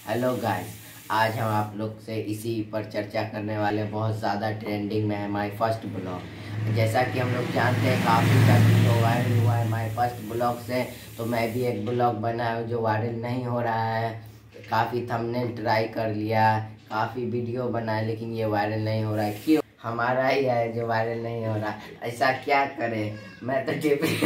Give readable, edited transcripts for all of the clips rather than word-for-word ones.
Hello guys, आज हम आप लोग से इसी पर चर्चा करने वाले। बहुत ज़्यादा ट्रेंडिंग में है माय फर्स्ट ब्लॉग। जैसा कि हम लोग जानते हैं काफ़ी ज़्यादा वायरल हुआ है माय फर्स्ट ब्लॉग से, तो मैं भी एक ब्लॉग बनाया जो वायरल नहीं हो रहा है। काफ़ी थंबनेल ट्राई कर लिया, काफ़ी वीडियो बनाए, लेकिन ये वायरल नहीं हो रहा है। क्यों? हमारा ही है जो वायरल नहीं हो रहा। ऐसा क्या करें? मैं तो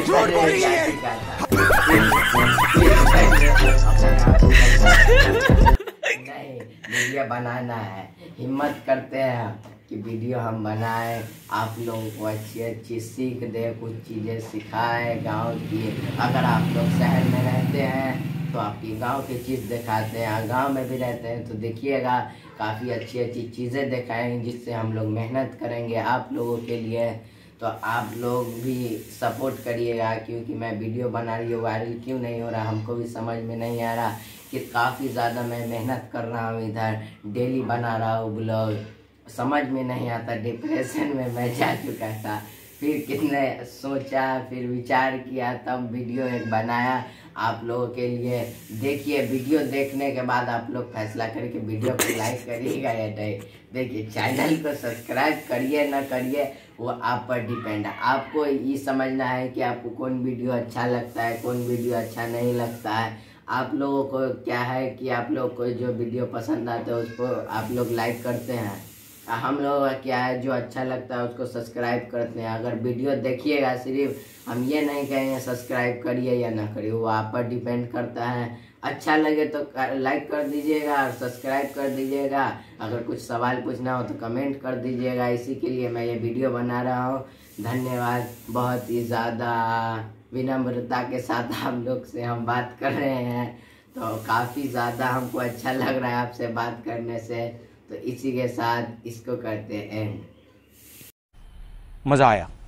नहीं, वीडियो बनाना है। हिम्मत करते हैं कि वीडियो हम बनाएं, आप लोगों को अच्छी अच्छी सीख दे, कुछ चीज़ें सिखाए गांव की। अगर आप लोग शहर में रहते हैं तो आपकी गांव की चीज़ दिखाते हैं, गांव में भी रहते हैं तो देखिएगा काफ़ी अच्छी अच्छी चीज़ें दिखाएंगे, जिससे हम लोग मेहनत करेंगे आप लोगों के लिए। तो आप लोग भी सपोर्ट करिएगा, क्योंकि मैं वीडियो बना रही हूँ, वायरल क्यों नहीं हो रहा हमको भी समझ में नहीं आ रहा। कि काफ़ी ज़्यादा मैं मेहनत कर रहा हूँ, इधर डेली बना रहा हूँ ब्लॉग, समझ में नहीं आता। डिप्रेशन में मैं जा चुका था, फिर कितने सोचा, फिर विचार किया, तब वीडियो एक बनाया आप लोगों के लिए। देखिए, वीडियो देखने के बाद आप लोग फैसला करके वीडियो को लाइक करिएगा या नहीं। देखिए, चैनल को सब्सक्राइब करिए ना करिए वो आप पर डिपेंड है। आपको ये समझना है कि आपको कौन वीडियो अच्छा लगता है, कौन वीडियो अच्छा नहीं लगता है। आप लोगों को क्या है कि आप लोग को जो वीडियो पसंद आता है उसको आप लोग लाइक करते हैं। हम लोग का क्या है, जो अच्छा लगता है उसको सब्सक्राइब करते हैं। अगर वीडियो देखिएगा, सिर्फ हम ये नहीं कहेंगे सब्सक्राइब करिए या ना करिए, वो आप पर डिपेंड करता है। अच्छा लगे तो लाइक कर दीजिएगा और सब्सक्राइब कर दीजिएगा। अगर कुछ सवाल पूछना हो तो कमेंट कर दीजिएगा। इसी के लिए मैं ये वीडियो बना रहा हूँ। धन्यवाद। बहुत ही ज़्यादा विनम्रता के साथ हम लोग से हम बात कर रहे हैं, तो काफ़ी ज़्यादा हमको अच्छा लग रहा है आपसे बात करने से। तो इसी के साथ इसको करते हैं। मज़ा आया।